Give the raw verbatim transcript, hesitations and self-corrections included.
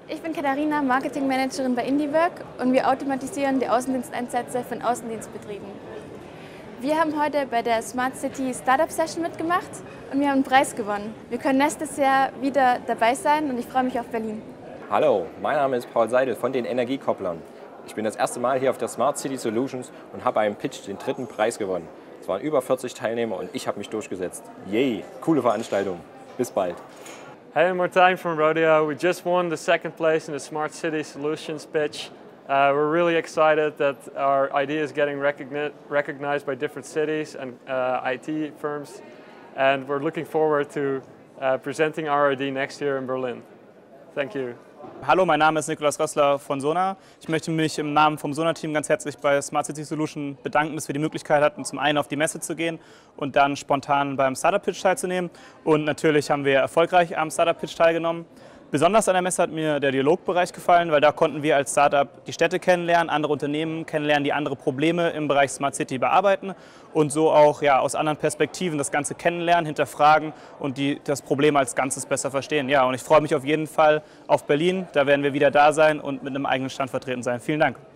Ich bin Katharina, Marketingmanagerin bei IndieWork und wir automatisieren die Außendiensteinsätze von Außendienstbetrieben. Wir haben heute bei der Smart City Startup Session mitgemacht und wir haben einen Preis gewonnen. Wir können nächstes Jahr wieder dabei sein und ich freue mich auf Berlin. Hallo, mein Name ist Paul Seidel von den Energiekopplern. Ich bin das erste Mal hier auf der Smart City Solutions und habe beim Pitch den dritten Preis gewonnen. Es waren über vierzig Teilnehmer und ich habe mich durchgesetzt. Yay, coole Veranstaltung. Bis bald. Hey, I'm Martijn from Rodeo. We just won the second place in the Smart City Solutions pitch. Uh, we're really excited that our idea is getting recogni recognized by different cities and uh, I T firms. And we're looking forward to uh, presenting our I D next year in Berlin. Thank you. Hallo, mein Name ist Nikolaus Rössler von Sona. Ich möchte mich im Namen vom Sona-Team ganz herzlich bei Smart City Solution bedanken, dass wir die Möglichkeit hatten, zum einen auf die Messe zu gehen und dann spontan beim Startup-Pitch teilzunehmen. Und natürlich haben wir erfolgreich am Startup-Pitch teilgenommen. Besonders an der Messe hat mir der Dialogbereich gefallen, weil da konnten wir als Startup die Städte kennenlernen, andere Unternehmen kennenlernen, die andere Probleme im Bereich Smart City bearbeiten und so auch ja, aus anderen Perspektiven das Ganze kennenlernen, hinterfragen und die, das Problem als Ganzes besser verstehen. Ja, und ich freue mich auf jeden Fall auf Berlin, da werden wir wieder da sein und mit einem eigenen Stand vertreten sein. Vielen Dank.